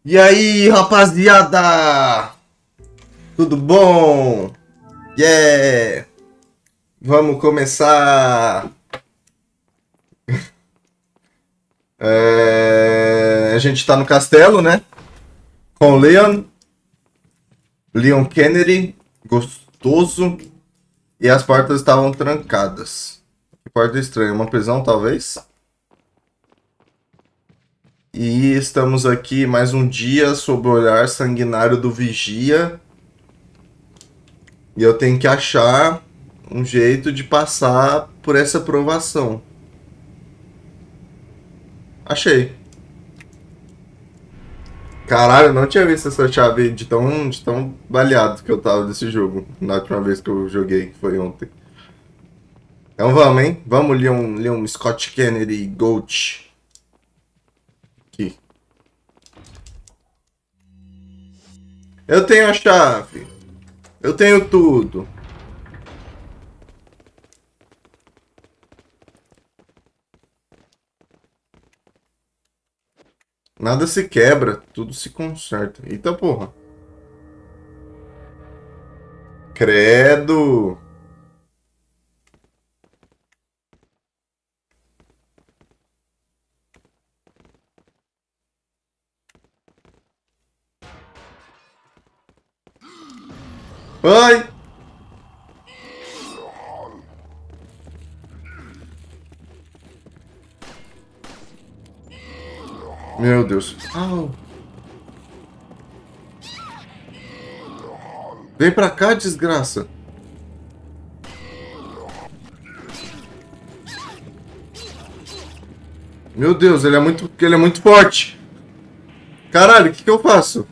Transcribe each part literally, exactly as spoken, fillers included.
E aí, rapaziada? Tudo bom? Yeah! Vamos começar. É, A gente tá no castelo, né? Com o Leon. Leon Kennedy. Gostoso. E as portas estavam trancadas. Que porta estranha. Uma prisão, talvez? E estamos aqui mais um dia sob o olhar sanguinário do Vigia. E eu tenho que achar um jeito de passar por essa provação. Achei. Caralho, eu não tinha visto essa chave de tão, de tão baleado que eu tava desse jogo. Na última vez que eu joguei, que foi ontem. Então vamos, hein? Vamos ler um, ler um Scott Kennedy Gold. Aqui. Eu tenho a chave. Eu tenho tudo. Nada se quebra, tudo se conserta. Eita porra. Credo. Ai! Meu Deus. Au. Vem pra cá, desgraça. Meu Deus, ele é muito, ele é muito forte. Caralho, o que que eu faço?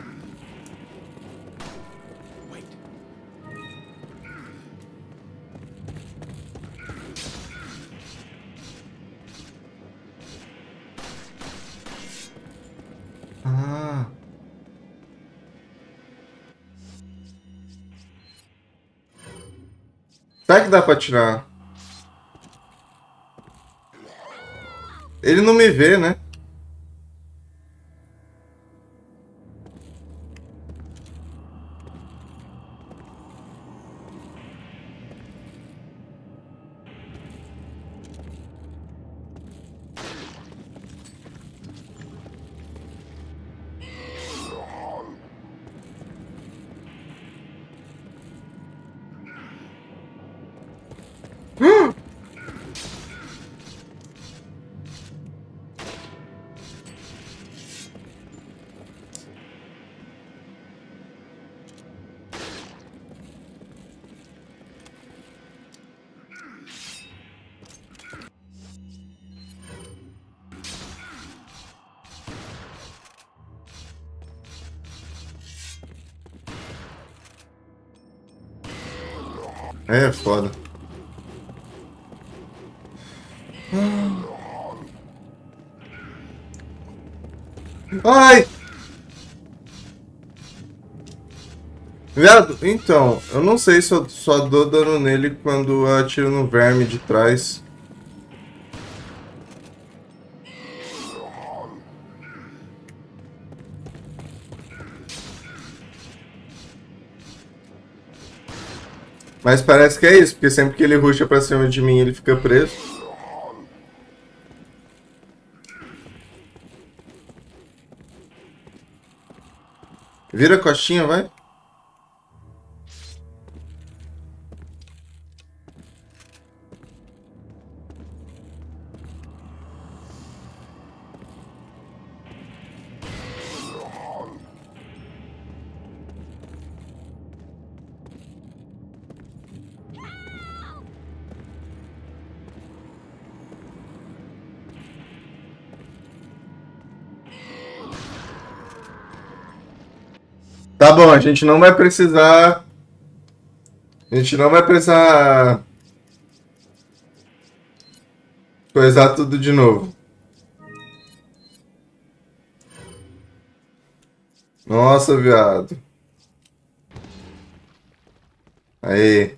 Ah. Será que dá pra tirar? Ele não me vê, né? É foda. Ai! Viado, então, eu não sei se eu só dou dano nele quando eu atiro no verme de trás. Mas parece que é isso, porque sempre que ele rusha pra cima de mim, ele fica preso. Vira a costinha, vai. Tá bom, a gente não vai precisar. A gente não vai precisar coisar tudo de novo. Nossa, viado. Aí.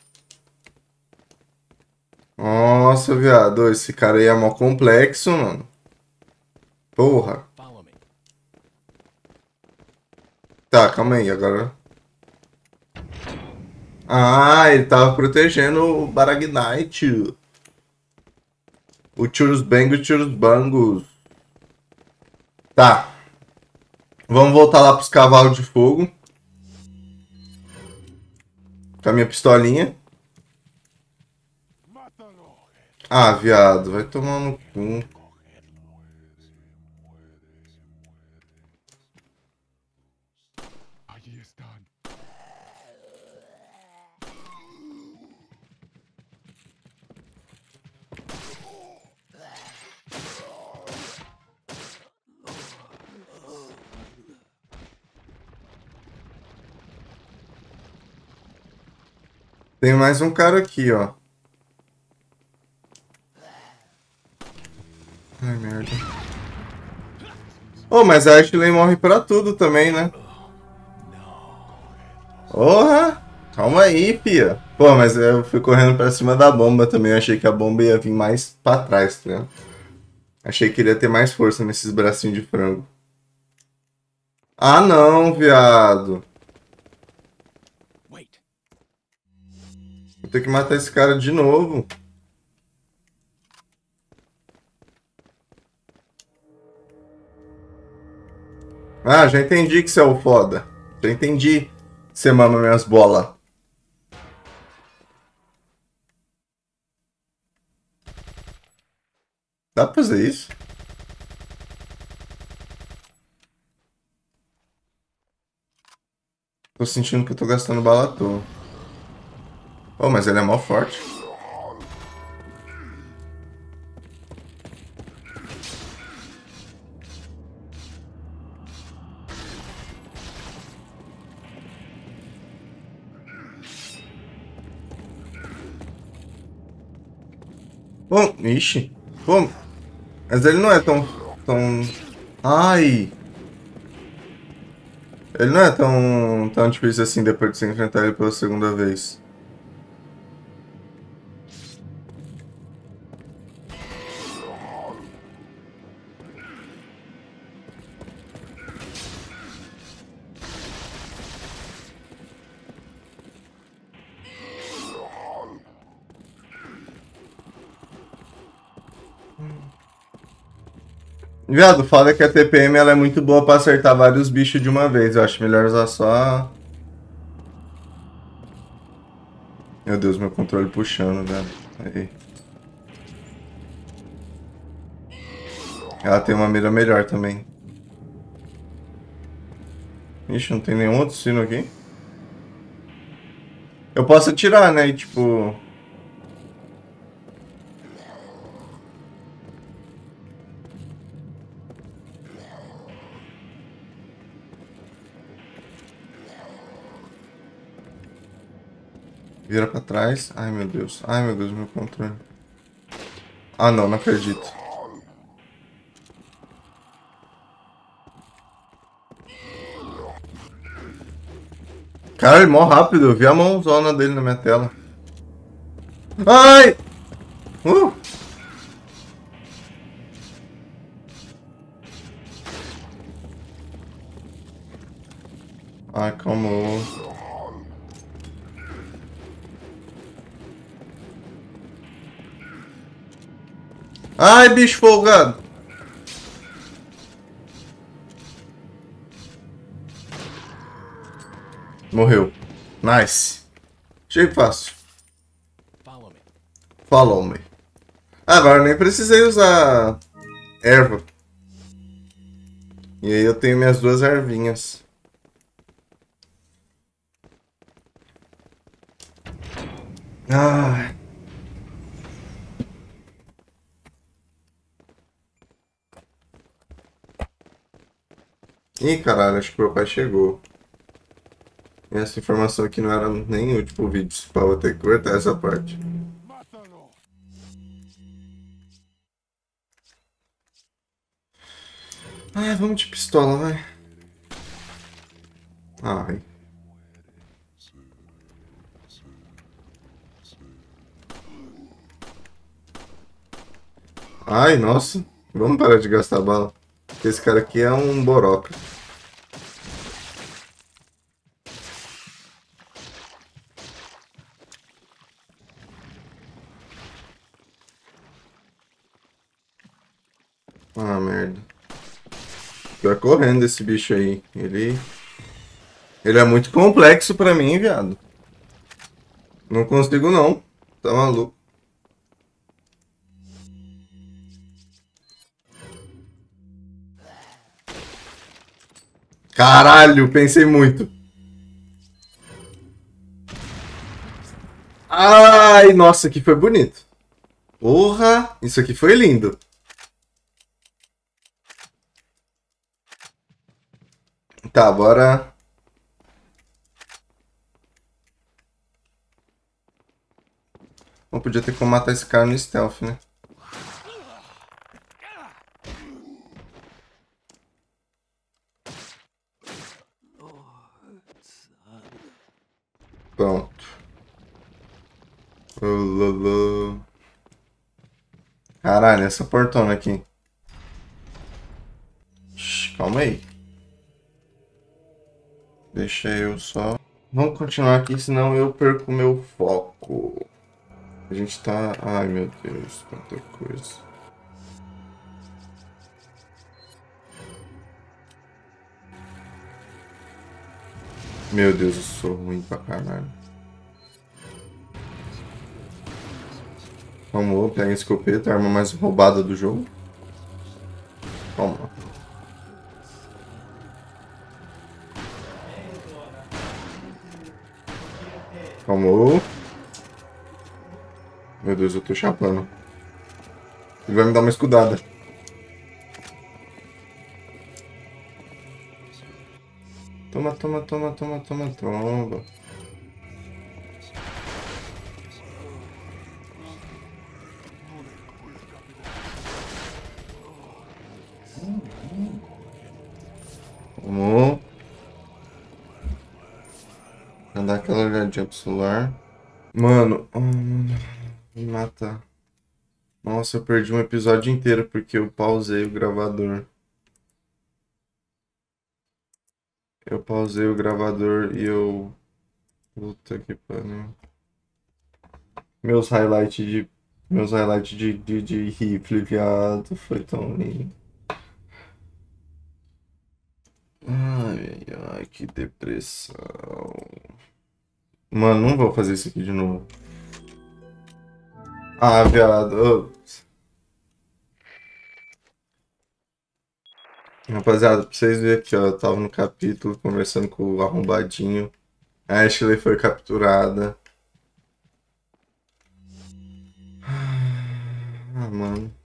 Nossa, viado. Esse cara aí é mó complexo, mano. Porra. Follow me. Tá, calma aí, agora. Ah, ele tava protegendo o Baragnite. O Churros Bang e Churros Bangos. Tá. Vamos voltar lá pros cavalos de fogo. Com a minha pistolinha. Ah, viado, vai tomar no cu. Tem mais um cara aqui, ó. Ai, merda. Oh, mas a Ashley morre pra tudo também, né? Porra! Calma aí, pia. Pô, mas eu fui correndo pra cima da bomba também. Eu achei que a bomba ia vir mais pra trás, tá ligado? Achei que iria ter mais força nesses bracinhos de frango. Ah, não, viado. Vou ter que matar esse cara de novo. Ah, já entendi que você é o foda. Já entendi que você mama minhas bolas. Dá pra fazer isso? Tô sentindo que eu tô gastando bala à toa. Oh, mas ele é mó forte. Bom, ixi. Bom, mas ele não é tão... tão... Ai! Ele não é tão, tão difícil assim depois de você enfrentar ele pela segunda vez. Viado, foda que a T P M ela é muito boa pra acertar vários bichos de uma vez. Eu acho melhor usar só... Meu Deus, meu controle puxando, velho. Aí. Ela tem uma mira melhor também. Ixi, não tem nenhum outro sino aqui. Eu posso atirar, né? E tipo... Vira pra trás. Ai, meu Deus. Ai, meu Deus, meu controle. Ah, não, não acredito. Cara, ele mó rápido. Eu vi a mãozona dele na minha tela. Ai! Uh! Ai, calma. Ai, bicho folgado. Morreu. Nice. Achei fácil. Follow me. Agora nem precisei usar erva. E aí eu tenho minhas duas ervinhas. Ah. Ih, caralho, acho que meu pai chegou. E essa informação aqui não era nem útil pro vídeo, se pá, vou ter que cortar essa parte. Ah, vamos de pistola, vai. Ai. Ai, nossa. Vamos parar de gastar bala. Porque esse cara aqui é um boroca. correndo esse bicho aí. Ele... Ele é muito complexo pra mim, viado. Não consigo não. Tá maluco. Caralho, pensei muito. Ai, nossa, que foi bonito. Porra, isso aqui foi lindo. Tá, bora. Não podia ter como matar esse cara no stealth, né? Pronto. Ololô. Caralho, essa portona aqui. Shhh, calma aí. Deixa eu só... Vamos continuar aqui, senão eu perco meu foco. A gente tá... Ai, meu Deus, quanta coisa. Meu Deus, eu sou ruim pra caralho. Vamos, pega a escopeta, a arma mais roubada do jogo. Toma. Tomou. Meu Deus, eu tô chapando. Ele vai me dar uma escudada. Toma, toma, toma, toma, toma, toma. Vamos. Vou dar aquela olhadinha pro celular. Mano, hum, me matar. Nossa, eu perdi um episódio inteiro porque eu pausei o gravador. Eu pausei o gravador e eu... Puta que pariu. Meus highlights de... Meus highlights de, de, de rifle, viado. Foi tão lindo. Ai, ai, ai, que depressão. Mano, não vou fazer isso aqui de novo. Ah, viado. Oh. Rapaziada, pra vocês verem aqui, ó. Eu tava no capítulo conversando com o arrombadinho. A Ashley foi capturada. Ah, mano.